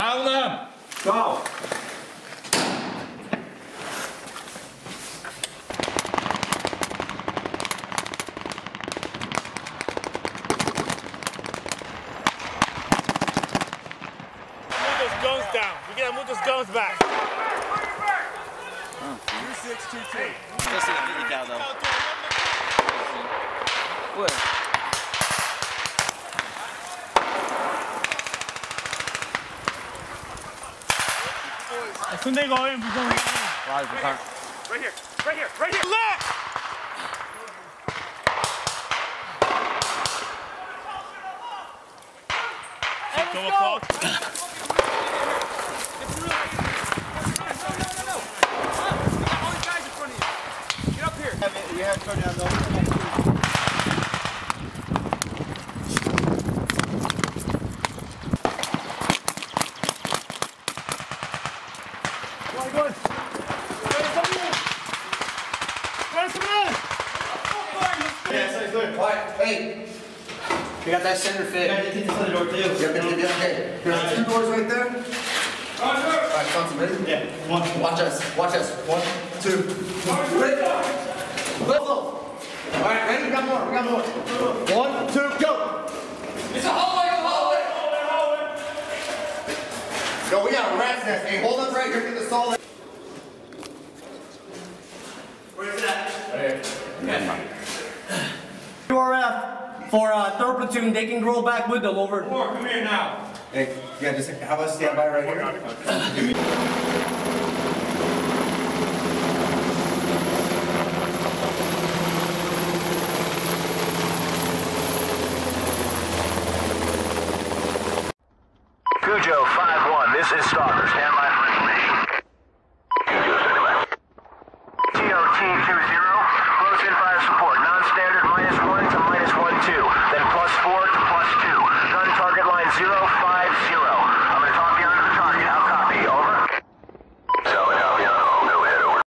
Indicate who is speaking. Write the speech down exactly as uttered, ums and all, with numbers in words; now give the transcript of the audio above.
Speaker 1: Tell them.
Speaker 2: Go.
Speaker 3: Move those guns down. We gotta move those guns back.
Speaker 4: two six two two.
Speaker 5: Still see the meat cow though. What?
Speaker 3: As soon as they go in, we're going in.
Speaker 5: Right here,
Speaker 3: Right here, right here, right here. Left! Let's go.
Speaker 4: You have to turn down those.
Speaker 2: Hey, you got that center fit. Yeah, you can the door too. Yep, yep, yep, okay. There's two doors right there. Alright, Johnson, ready? Yeah. One. Watch us. Watch us. One, two, ready? Go. Alright, ready? We got more. We got more. One, two, go. It's a hallway. A hallway. Hallway. Hallway. Yo, we got a rat's nest. Hey, hold us right here. Get the solid. Where's that? Right here. Yeah.
Speaker 6: U R F for uh, third platoon, they can roll back with them over.
Speaker 1: Four, come here now.
Speaker 2: Hey, yeah, just have us stand by right here.